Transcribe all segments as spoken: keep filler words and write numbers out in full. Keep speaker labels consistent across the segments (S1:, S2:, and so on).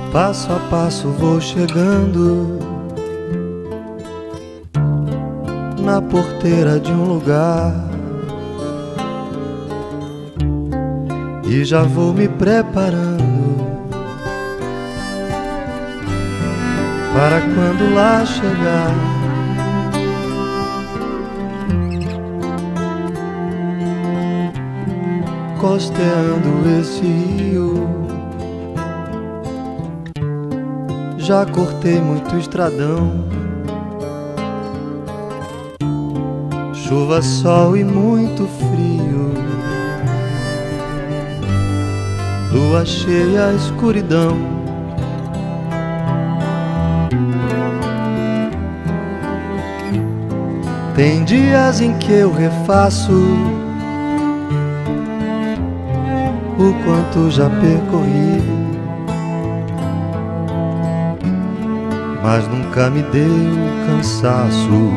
S1: Passo a passo vou chegando na porteira de um lugar e já vou me preparando para quando lá chegar. Costeando esse rio, já cortei muito estradão. Chuva, sol e muito frio, lua cheia, escuridão. Tem dias em que eu refaço o quanto já percorri, mas nunca me deu cansaço.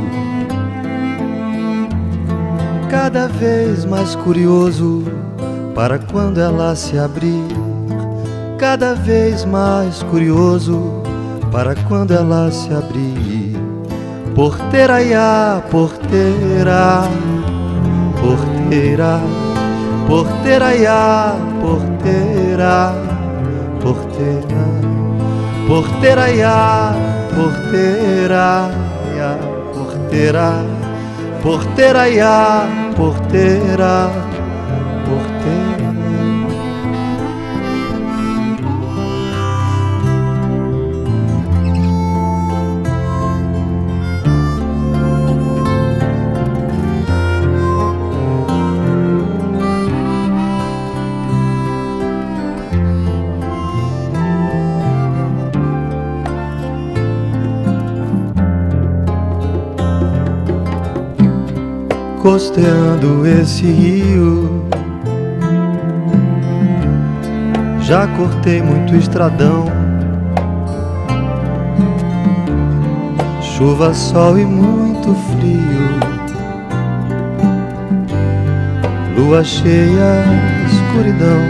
S1: Cada vez mais curioso para quando ela se abrir, cada vez mais curioso para quando ela se abrir. Porteira, ia, porteira, porteira, porteira, ia, porteira, porteira, porteira, ia, porteira, ia, porteira, porteira, ia, porteira, porteira. Costeando esse rio, já cortei muito estradão. Chuva, sol e muito frio, lua cheia, escuridão.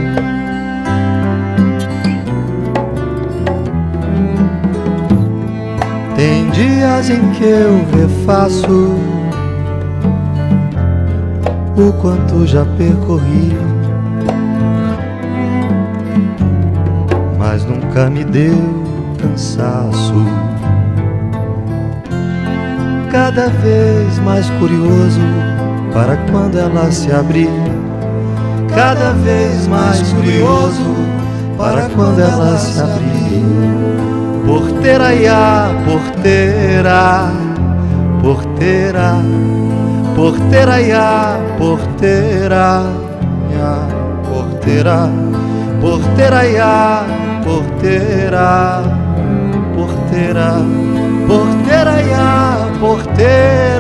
S1: Tem dias em que eu refaço o quanto já percorri, mas nunca me deu cansaço. Cada vez mais curioso para quando ela se abrir, cada vez mais curioso para quando ela se abrir. Porteira, ia, porteira, porteira, porteira, ia, porteira, ia, porteira, porteira, ia, porteira, porteira, porteira, ia, porteira.